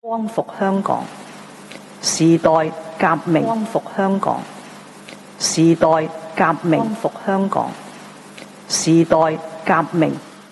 光復香港，時代革命，光復香港，時代革命，光復香港，時代革命。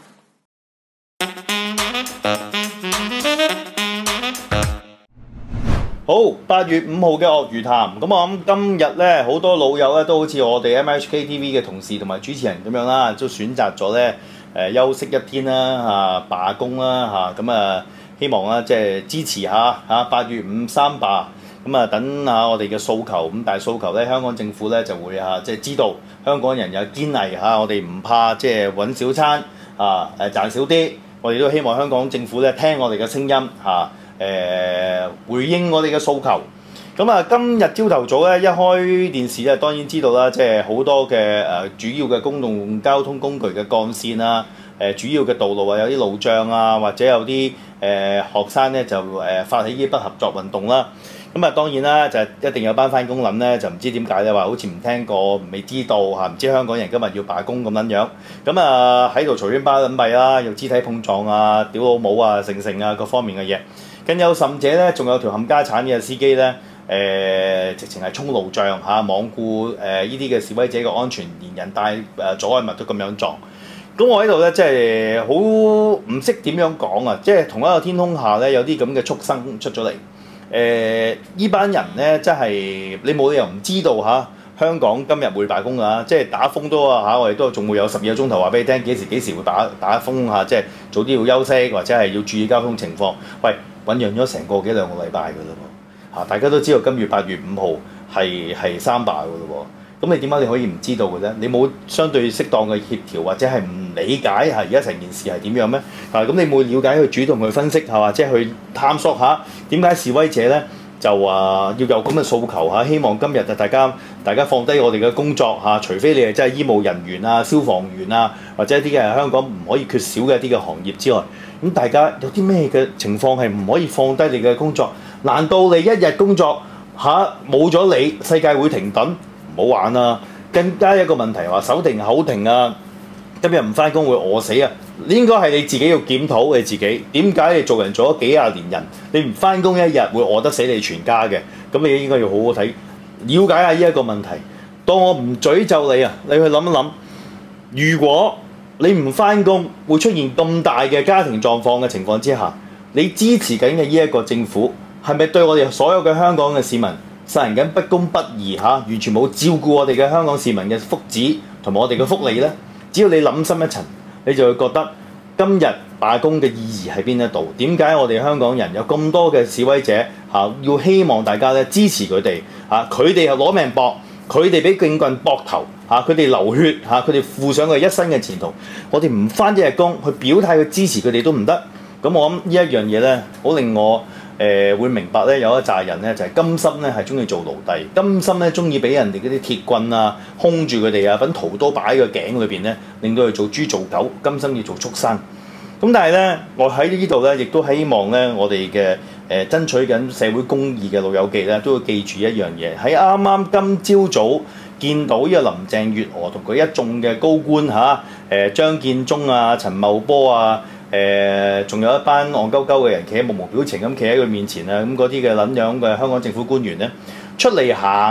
好，8月5號嘅鱷魚談，咁我諗今日咧好多老友咧都好似我哋 MHK TV 嘅同事同埋主持人咁樣啦，都選擇咗咧休息一天啦罷工啦咁希望啦即係支持下8月5三罷，咁等下我哋嘅訴求，咁但係訴求咧香港政府咧就會即係知道香港人有堅毅我哋唔怕即係揾小餐賺少啲，我哋都希望香港政府咧聽我哋嘅聲音回應我哋嘅訴求。咁今日朝頭早咧一開電視咧，當然知道啦，即係好多嘅主要嘅公共交通工具嘅幹線啦，主要嘅道路有啲路障或者有啲學生咧就發起啲不合作運動啦。咁當然啦，就一定有班返工諗咧，就唔知點解咧話好似唔聽過、未知道唔知香港人今日要罷工咁樣。咁喺度嘈喧巴撚閉啦，又肢體碰撞屌老母成各方面嘅嘢。更有甚者咧，仲有條冚家產嘅司機咧，直情係衝路障罔顧呢啲嘅示威者嘅安全，連人帶阻礙物都咁樣撞。咁我喺度咧，即係好唔識點樣講即係同一個天空下咧，有啲咁嘅畜生出咗嚟。呢班人咧，真係你冇理由唔知道香港今日會罷工㗎，即係打風都我哋都仲會有12個鐘頭話俾你聽幾時會打風即係早啲要休息或者係要注意交通情況。喂，醖釀咗成個幾兩個禮拜㗎啦喎，大家都知道今月8月5號係三罷㗎啦喎，咁你點解你可以唔知道嘅啫？你冇相對適當嘅協調或者係唔理解而家成件事係點樣咩？咁你冇了解去主動去分析或者去探索下點解示威者咧就要有咁嘅訴求希望今日大家放低我哋嘅工作除非你係真係醫務人員消防員或者一啲嘅香港唔可以缺少嘅一啲嘅行業之外，咁大家有啲咩嘅情況係唔可以放低你嘅工作？難道你一日工作冇咗你，世界會停頓？唔好玩啦！更加一個問題話手停口停今日唔返工會餓死應該係你自己要檢討你自己，點解你做人做咗幾廿年人，你唔返工一日會餓得死你全家嘅？咁你應該要好好睇，了解下呢一個問題。當我唔詛咒你你去諗一諗，如果你唔返工會出現咁大嘅家庭狀況嘅情況之下，你支持緊嘅呢一個政府係咪對我哋所有嘅香港嘅市民實行緊不公不義完全冇照顧我哋嘅香港市民嘅福祉同埋我哋嘅福利呢？只要你諗深一層，你就會覺得今日罷工嘅意義喺邊一度？點解我哋香港人有咁多嘅示威者要希望大家咧支持佢哋佢哋又攞命搏，佢哋俾警棍搏頭佢哋流血佢哋付上佢一生嘅前途，我哋唔返一日工去表態去支持佢哋都唔得。咁我諗呢一樣嘢咧，好令我會明白咧，有一紮人咧就係甘心咧係中意做奴隸，甘心咧中意俾人哋嗰啲鐵棍兇住佢哋揾屠刀擺喺個頸裏邊咧，令到佢做豬做狗，甘心要做畜生。咁但係咧，我喺呢度咧，亦都希望咧，我哋嘅爭取緊社會公義嘅老友記咧，都要記住一樣嘢。喺啱啱今朝早見到呢個林鄭月娥同佢一眾嘅高官張建宗陳茂波仲有一班戇鳩鳩嘅人企喺目無表情咁企喺佢面前咁嗰啲嘅撚樣嘅香港政府官員咧出嚟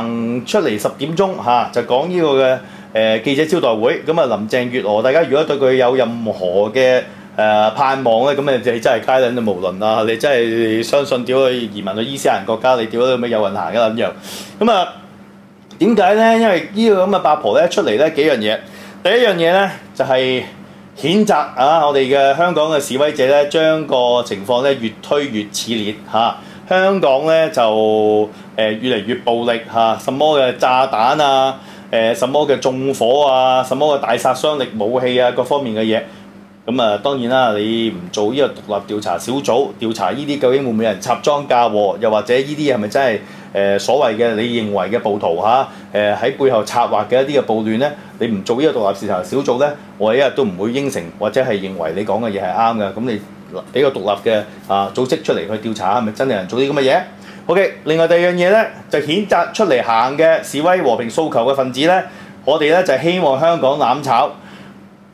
10點鐘就講呢個嘅記者招待會。咁林鄭月娥，大家如果對佢有任何嘅盼望咧，咁你真係街撚都無論你真係相信屌佢移民去伊斯蘭國家，你屌佢咩有運行嘅撚樣。咁點解咧？因為呢個咁嘅八婆咧出嚟咧幾樣嘢。第一樣嘢咧就係譴責我哋嘅香港嘅示威者咧，將個情況咧越推越熾烈香港咧就越嚟越暴力什麼嘅炸彈什麼嘅縱火什麼嘅大殺傷力武器各方面嘅嘢。咁當然啦，你唔做呢個獨立調查小組調查呢啲究竟會唔會有人插贓嫁禍，又或者呢啲係咪真係所謂嘅你認為嘅暴徒喺背後策劃嘅一啲嘅暴亂咧？你唔做呢個獨立調查小組咧，我一日都唔會應承或者係認為你講嘅嘢係啱嘅。咁你俾個獨立嘅組織出嚟去調查係咪真係有人做啲咁嘅嘢？OK， 另外第二樣嘢咧就譴責出嚟行嘅示威和平訴求嘅分子咧，我哋咧就希望香港攬炒。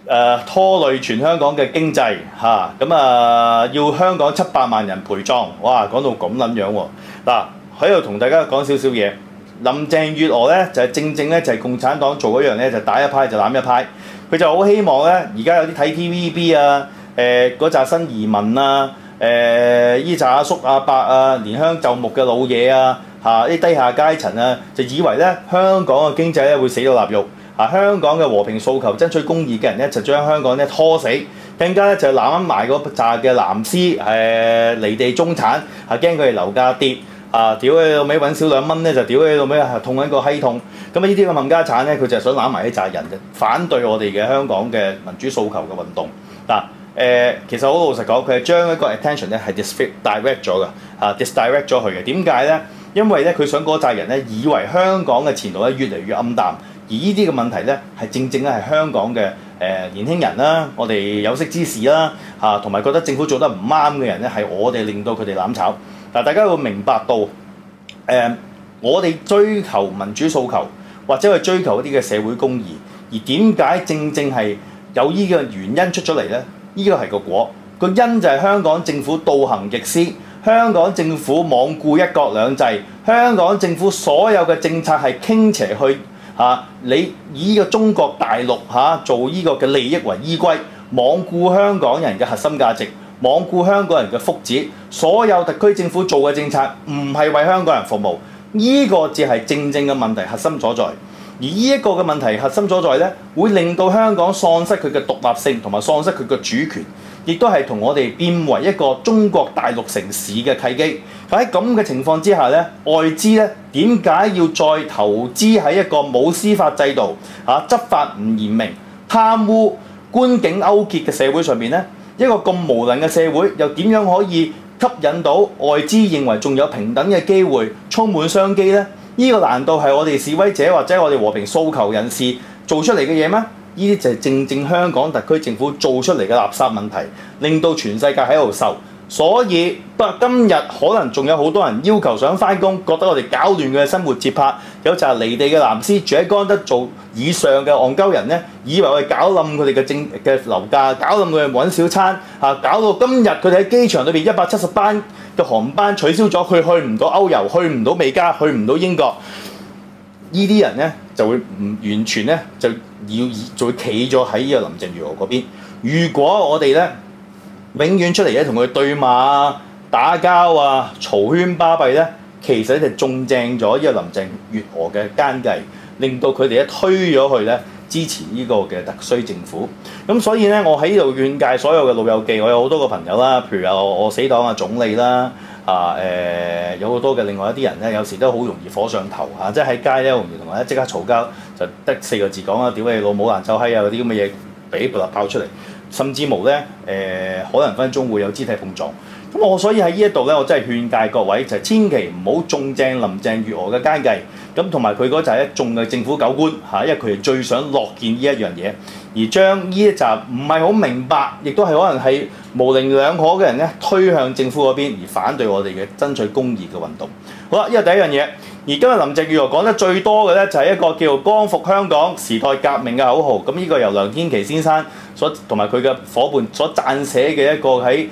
拖累全香港嘅經濟嚇，要香港700萬人陪葬，哇！講到咁撚樣喎。嗱，喺度同大家講少少嘢。林鄭月娥咧就係正咧就係共產黨做嗰樣咧，就打一派就攬一派。佢就好希望咧，而家有啲睇 TVB 啊，嗰紮新移民啊，依紮阿叔阿伯啊，憐香救木嘅老嘢啊，啲低下階層啊，就以為咧香港嘅經濟咧會死到臘肉。香港嘅和平訴求、爭取公義嘅人咧，就將香港咧拖死，更加咧就攬埋嗰扎嘅藍絲離地中產，驚佢哋樓價跌，屌你老味揾少2蚊咧，就屌你老味痛緊個閪痛。咁呢啲嘅冚家產咧，佢就係想攬埋呢扎人嘅，反對我哋嘅香港嘅民主訴求嘅運動。其實好老實講，佢係將一個 attention 咧係 direct 咗嘅，disdirect 咗佢嘅。點解咧？因為咧佢想嗰扎人咧以為香港嘅前途咧越嚟越暗淡。而呢啲嘅問題咧，係正咧係香港嘅年輕人啦，我哋有識之士啦，同埋覺得政府做得唔啱嘅人咧，係我哋令到佢哋攬炒。嗱，大家要明白到，我哋追求民主訴求，或者去追求一啲嘅社會公義，而點解正係有呢個原因出咗嚟咧？呢個係個果，個因就係香港政府倒行逆施，香港政府罔顧一國兩制，香港政府所有嘅政策係傾斜去。你以呢個中國大陸做呢個嘅利益為依歸，罔顧香港人嘅核心價值，罔顧香港人嘅福祉，所有特區政府做嘅政策唔係為香港人服務，呢個只係正嘅問題核心所在。而呢一個嘅問題核心所在咧，會令到香港喪失佢嘅獨立性同埋喪失佢嘅主權，亦都係同我哋變為一個中國大陸城市嘅契機。喺咁嘅情況之下咧，外資咧點解要再投資喺一個冇司法制度、執法唔嚴明、貪污、官警勾結嘅社會上面咧？一個咁無能嘅社會，又點樣可以吸引到外資認為仲有平等嘅機會、充滿商機咧？呢個難道係我哋示威者或者我哋和平訴求人士做出嚟嘅嘢咩？呢啲就係正香港特區政府做出嚟嘅垃圾問題，令到全世界喺度受。所以今日可能仲有好多人要求想返工，覺得我哋搞亂佢嘅生活節拍，有就係離地嘅藍絲住喺江德做以上嘅戇鳩人咧，以為我哋搞冧佢哋嘅樓價，搞冧佢哋揾小餐，搞到今日佢哋喺機場裏邊170班嘅航班取消咗，佢去唔到歐遊，去唔到美加，去唔到英國，呢啲人咧就會唔完全咧就會企咗喺呢個林鄭月娥嗰邊。如果我哋咧永遠出嚟咧同佢對罵打交嘈喧巴閉咧，其實就中正咗呢個林鄭月娥嘅奸計，令到佢哋咧推咗去咧支持呢個嘅特區政府。咁所以咧，我喺呢度勸誡所有嘅老友記，我有好多個朋友啦，譬如我死黨總理啦，有好多嘅另外一啲人咧，有時都好容易火上頭即係喺街咧，好容易同人即刻嘈交，就得4個字講屌你老母爛臭閪嗰啲咁嘅嘢，俾爆出嚟。甚至無咧，可能分鐘會有肢體碰撞。咁我所以喺呢一度咧，我真係勸誡各位，就係千祈唔好中正林鄭月娥嘅奸計。咁同埋佢嗰就係一眾嘅政府狗官因為佢哋最想樂見呢一樣嘢，而將呢一集唔係好明白，亦都係可能係模棱兩可嘅人咧，推向政府嗰邊，而反對我哋嘅爭取公義嘅運動。好啦，呢個第一樣嘢。而今日林鄭月娥講得最多嘅咧，就係一個叫光復香港時代革命嘅口號。咁呢個由梁天琦先生同埋佢嘅伙伴所撰寫嘅一個喺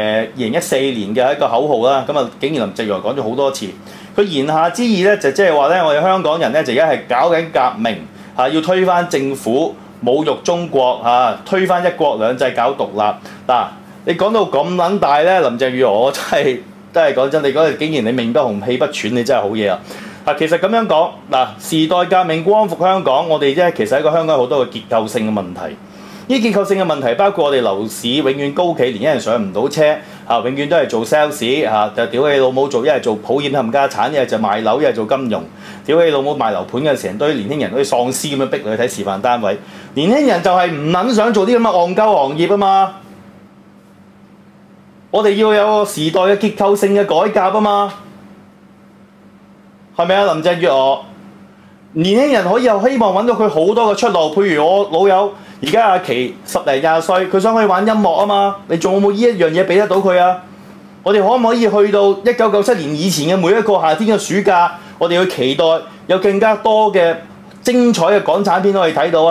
2014年嘅一個口號啦。咁竟然林鄭月娥講咗好多次。佢言下之意咧，就即係話咧，我哋香港人咧就而家係搞緊革命要推翻政府，侮辱中國推翻一國兩制，搞獨立。嗱，你講到咁撚大咧，林鄭月娥我真係講真，你嗰日竟然你命不紅氣不喘，你真係好嘢啊！其實咁樣講時代革命光復香港，我哋其實喺個香港好多個結構性嘅問題。呢結構性嘅問題包括我哋樓市永遠高企，年輕人上唔到車永遠都係做 sales 就屌你老母做，一係做保險冚家產，一係就賣樓，一係做金融。屌你老母賣樓盤嘅成堆年輕人好似喪屍咁樣逼你去睇示範單位。年輕人就係唔撚想做啲咁嘅戇鳩行業啊嘛！我哋要有個時代嘅結構性嘅改革啊嘛！係咪啊？林鄭月娥，年輕人可以有希望揾到佢好多嘅出路。譬如我老友而家阿琪10零20歲，佢想去玩音樂啊嘛，你仲有冇呢一樣嘢俾得到佢啊？我哋可唔可以去到1997年以前嘅每一個夏天嘅暑假，我哋去期待有更加多嘅精彩嘅港產片可以睇到啊？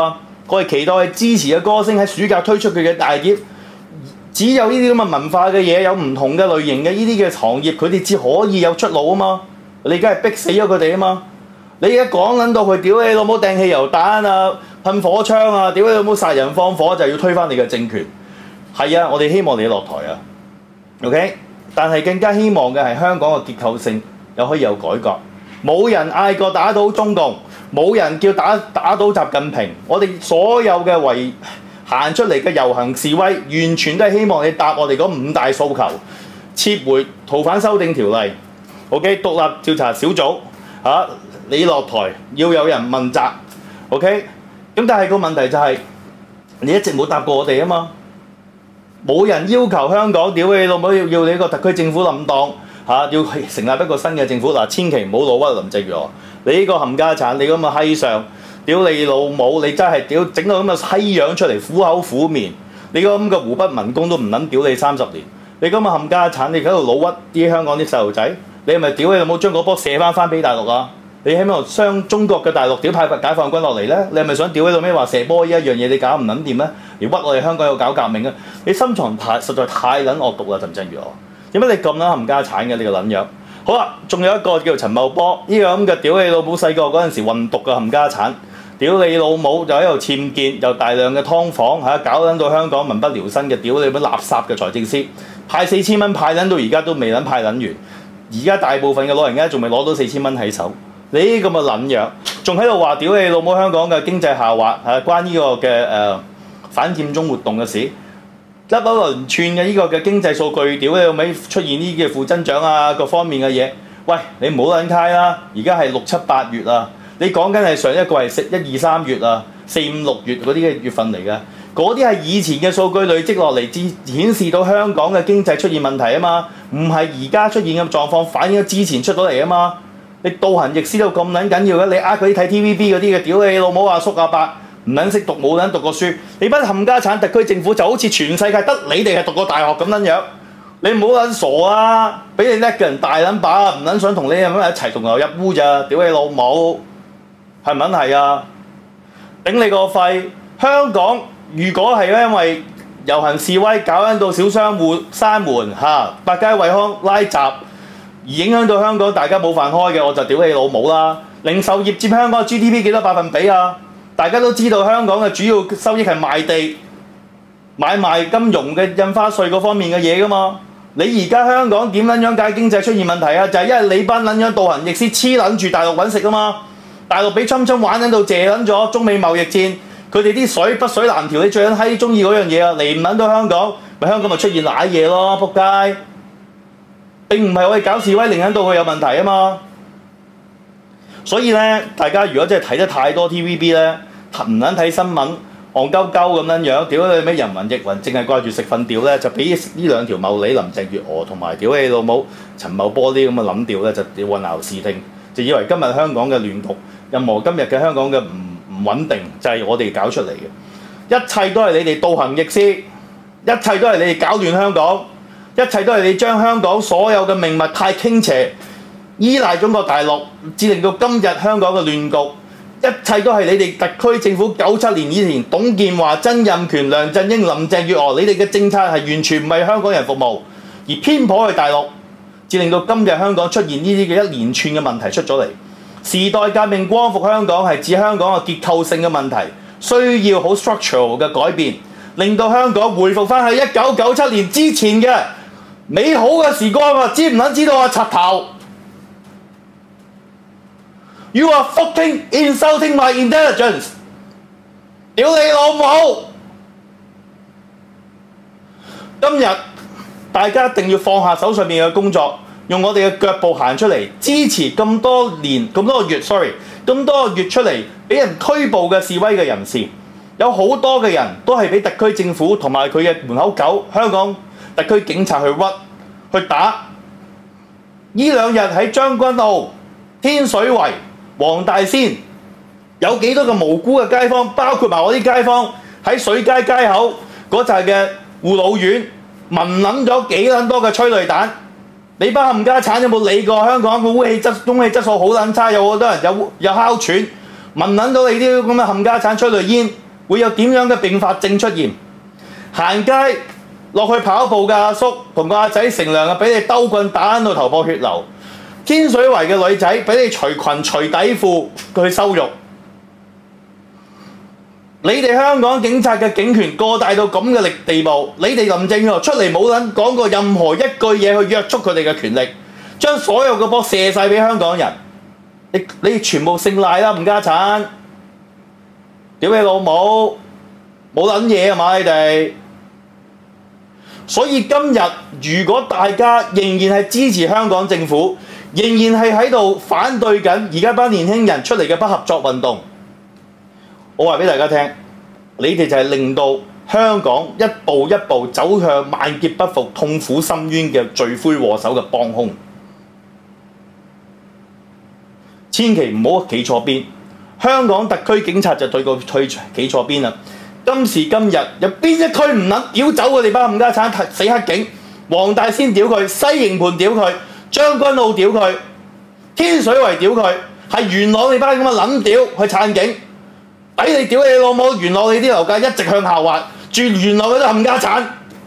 我哋期待係支持嘅歌星喺暑假推出佢嘅大碟。只有呢啲咁嘅文化嘅嘢，有唔同嘅類型嘅呢啲嘅行業，佢哋至可以有出路啊嘛！你而家係逼死咗佢哋啊嘛！你而家講撚到佢屌你老母掟汽油彈啊、噴火槍啊、屌你老母殺人放火，就要推翻你嘅政權。係啊，我哋希望你落台啊 ，OK？ 但係更加希望嘅係香港嘅結構性又可以有改革。冇人嗌過打倒中共，冇人叫打倒習近平。我哋所有嘅行出嚟嘅遊行示威，完全都係希望你答我哋嗰5大訴求，撤回逃犯修訂條例 ，OK？ 獨立調查小組你落台要有人問責 ，OK？ 咁但係個問題就係、你一直冇答過我哋啊嘛，冇人要求香港屌你老母要你個特區政府冧檔要成立一個新嘅政府嗱，千祈唔好老屈林鄭月娥，你呢個冚家產，你咁嘅閪相。屌你老母！你真係屌整到咁嘅閪樣出嚟，苦口苦面。你個咁嘅湖北民工都唔撚屌你30年。你咁嘅冚家產，你喺度老屈啲香港啲細路仔，你係咪屌你老母將嗰波射翻俾大陸啊？你喺邊度將中國嘅大陸屌派解放軍落嚟咧？你係咪想屌你老咩話射波呢一樣嘢你搞唔撚掂咧？而屈我哋香港有搞革命啊！你心腸實在太撚惡毒啦，陳振宇我。點解你咁撚冚家產嘅你個撚樣？好啦，仲有一個叫陳茂波，呢個咁嘅屌你老母細個嗰陣時運毒嘅冚家產。屌你老母就喺度僭建，又大量嘅劏房搞撚到香港民不聊生嘅，屌你乜垃圾嘅財政司，派4000蚊派撚到而家都未撚派撚完，而家大部分嘅老人家仲未攞到4000蚊喺手，你咁嘅撚樣，仲喺度話屌你老母香港嘅經濟下滑關呢個嘅反佔中活動嘅事，一輪串嘅呢個嘅經濟數據，屌你老味出現呢啲嘅負增長啊各方面嘅嘢，喂你唔好撚揩啦，而家係6、7、8月啊。你講緊係上一個係1、2、3月啊，4、5、6月嗰啲嘅月份嚟嘅，嗰啲係以前嘅數據累積落嚟，至顯示到香港嘅經濟出現問題啊嘛，唔係而家出現嘅狀況反映咗之前出到嚟啊嘛。你倒行逆施到咁撚緊要嘅，你嗰啲睇 TVB 嗰啲嘅，屌你老母阿叔阿伯，唔撚識讀冇撚讀過書，你班冚家產特區政府就好似全世界得你哋係讀過大學咁撚樣，你唔好撚傻啊！比你叻嘅人大撚把，唔撚想同你咁樣一齊同流入污咋，屌你老母！係咪係啊？頂你個肺！香港如果係因為遊行示威搞到小商戶閂門百佳惠康拉閘，而影響到香港大家冇飯開嘅，我就屌你老母啦！零售業佔香港 GDP 幾多%啊？大家都知道香港嘅主要收益係賣地、買賣金融嘅印花稅嗰方面嘅嘢㗎嘛。你而家香港點撚樣解經濟出現問題啊？就係因為你班撚樣倒行逆施黐撚住大陸揾食啊嘛！大陸俾侵玩緊到謝撚咗，中美貿易戰，佢哋啲水北水南調，你最撚閪中意嗰樣嘢啊！嚟唔撚到香港，咪香港咪出現賴嘢咯，仆街！並唔係我哋搞示威令到佢有問題啊嘛。所以呢，大家如果真係睇得太多 TVB 呢，唔撚睇新聞，戇鳩鳩咁樣樣，屌你咩人云亦云，淨係掛住食瞓屌呢，就俾呢兩條茂利林鄭月娥同埋屌你老母陳茂波啲咁嘅諗調呢，就混淆視聽，就以為今日香港嘅亂局。任何今日嘅香港嘅唔穩定，就係我哋搞出嚟嘅。一切都係你哋倒行逆施，一切都係你哋搞亂香港，一切都係你將香港所有嘅命脈太傾斜，依賴中國大陸，至令到今日香港嘅亂局。一切都係你哋特區政府97年以前，董建華、曾蔭權、梁振英、林鄭月娥，你哋嘅政策係完全唔為香港人服務，而偏頗去大陸，至令到今日香港出現呢啲嘅一連串嘅問題出咗嚟。時代革命光復香港係指香港嘅結構性嘅問題，需要好 structural 嘅改變，令到香港回復翻去1997年之前嘅美好嘅時光啊！知唔撚知道啊？柒頭 ！You are fucking insulting my intelligence！ 屌你老母！今日大家一定要放下手上面嘅工作。用我哋嘅腳步行出嚟，支持咁多個月出嚟俾人拘捕嘅示威嘅人士，有好多嘅人都係俾特區政府同埋佢嘅門口狗香港特區警察去屈去打。呢兩日喺將軍澳、天水圍、黃大仙有幾多個無辜嘅街坊，包括埋我啲街坊喺水街街口嗰紮嘅護老院，聞撚咗幾撚多嘅催淚彈。你班冚家產有冇理過香港嘅空氣質素好撚差，有好多人有哮喘，聞撚到你啲咁嘅冚家產催淚煙， 會有點樣嘅併發症出現？行街落去跑步嘅阿叔同個阿仔乘涼啊，俾你兜棍打到頭破血流；天水圍嘅女仔俾你除裙除底褲去羞辱。你哋香港警察嘅警權過大到咁嘅地步，你哋林鄭月娥出嚟冇撚講過任何一句嘢去約束佢哋嘅權力，將所有嘅波射晒俾香港人。你全部姓賴啦，冚家產！屌你老母，冇撚嘢啊嘛你哋！所以今日如果大家仍然係支持香港政府，仍然係喺度反對緊而家班年輕人出嚟嘅不合作運動，我話俾大家聽，你哋就係令到香港一步一步走向萬劫不復、痛苦深淵嘅罪魁禍首嘅幫兇。千祈唔好企錯邊，香港特區警察就對個企錯邊啦。今時今日有邊一區唔撚屌走佢哋班冚家產死黑警？黃大仙屌佢，西營盤屌佢，將軍澳屌佢，天水圍屌佢，係元朗你班咁嘅撚屌去撐警，抵你屌你老母！元朗你啲樓價一直向下滑，住元朗嗰啲冚家產。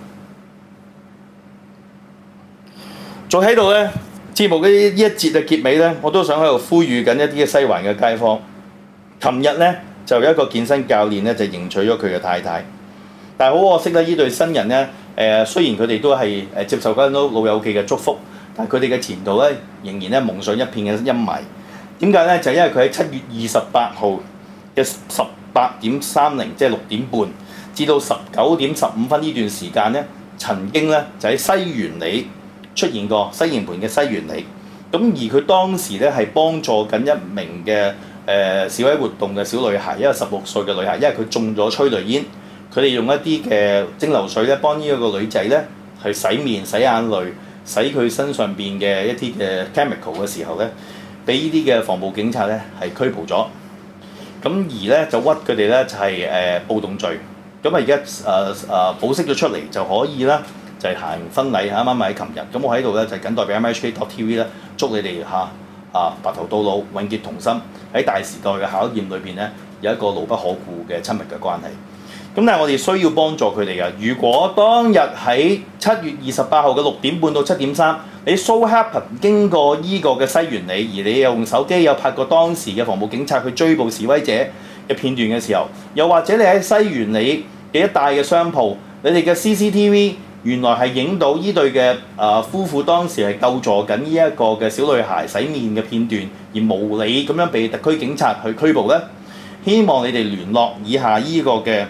再喺度呢，節目呢一節嘅結尾呢，我都想喺度呼籲緊一啲嘅西環嘅街坊。琴日呢，就有一個健身教練呢，就迎娶咗佢嘅太太，但係好可惜呢，呢對新人呢，雖然佢哋都係接受緊老友記嘅祝福，但係佢哋嘅前途呢，仍然呢蒙上一片嘅陰霾。點解呢？就係因為佢喺7月28號嘅18:30，即係6點半至到19點15分呢段時間呢，曾經呢，就喺西園里出現過，西營盤嘅西園里。咁而佢當時呢，係幫助緊一名嘅示威活動嘅小女孩，一個16歲嘅女孩，因為佢中咗催淚煙，佢哋用一啲嘅蒸餾水咧，幫呢一個女仔咧去洗面、洗眼淚、洗佢身上邊嘅一啲嘅 chemical 嘅時候咧，俾呢啲嘅防暴警察咧係拘捕咗。咁而咧就屈佢哋咧就係暴動罪。咁啊而家保釋咗出嚟就可以啦，就係行婚禮，啱啱喺琴日。咁我喺度咧就緊代表 MHK.TV 咧，祝你哋白頭到老，永結同心，喺大時代嘅考驗裏邊咧，有一個牢不可顧嘅親密嘅關係。咁但係我哋需要幫助佢哋嘅。如果當日喺7月28號嘅6點半到7點3，你 so happen 經過依個嘅西園里，而你又用手機有拍過當時嘅防暴警察去追捕示威者嘅片段嘅時候，又或者你喺西園里嘅一帶嘅商鋪，你哋嘅 CCTV 原來係影到依對嘅夫婦當時係救助緊呢一個嘅小女孩洗面嘅片段，而無理咁樣被特區警察去拘捕呢？希望你哋聯絡以下依個嘅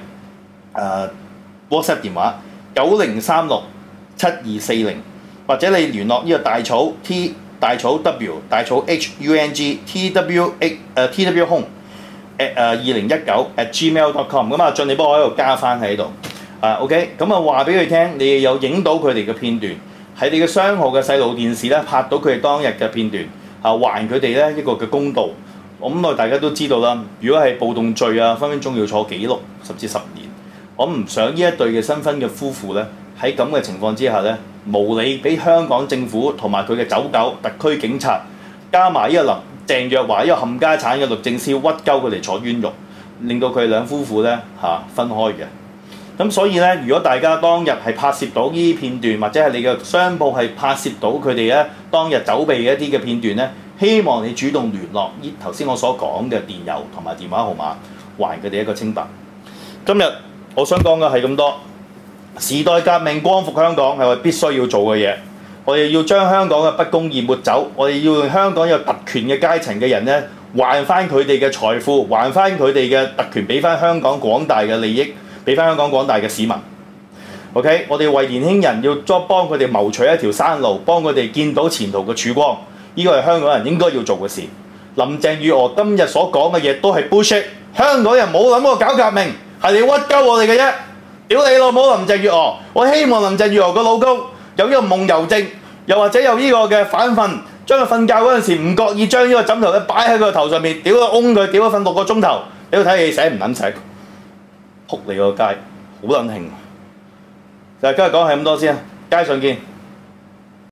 WhatsApp 電話90367240，或者你聯絡呢個大草 T 大草 W 大草 HUNG TW Home @2019@gmail.com。 咁啊，盡你幫我喺度加翻喺度。OK， 咁啊話俾佢聽，你有影到佢哋嘅片段，喺你嘅商號嘅細路電視咧拍到佢哋當日嘅片段，還佢哋咧一個嘅公道。咁大家都知道啦，如果係暴動罪啊，分分鐘要坐紀錄，甚至10年。我唔想呢一對嘅新婚嘅夫婦咧，喺咁嘅情況之下咧，無理俾香港政府同埋佢嘅走狗特區警察，加埋呢個鄭若驊呢個冚家產嘅律政司屈鳩佢哋坐冤獄，令到佢哋兩夫婦咧分開嘅。咁所以咧，如果大家當日係拍攝到呢啲片段，或者係你嘅商鋪係拍攝到佢哋咧當日走避嘅一啲嘅片段咧，希望你主動聯絡呢頭先我所講嘅電郵同埋電話號碼，還佢哋一個清白。今日我想講嘅係咁多。時代革命光復香港係我哋必須要做嘅嘢。我哋要將香港嘅不公義抹走，我哋要用香港有特權嘅階層嘅人咧，還翻佢哋嘅財富，還翻佢哋嘅特權，俾翻香港廣大嘅利益，俾翻香港廣大嘅市民。OK， 我哋為年輕人要幫佢哋謀取一條生路，幫佢哋見到前途嘅曙光。呢個係香港人應該要做嘅事。林鄭月娥今日所講嘅嘢都係 bullshit， 香港人冇諗過搞革命，係你屈鳩我哋嘅啫。屌你老母林鄭月娥！我希望林鄭月娥個老公有呢個夢遊症，又或者有呢個嘅反瞓，將佢瞓覺嗰陣時唔覺意將呢個枕頭咧擺喺佢個頭上面，屌佢嗡佢，屌佢瞓6個鐘頭，你要睇戲寫唔撚寫，撲你個街，好撚興。就係今日講係咁多先，街上見。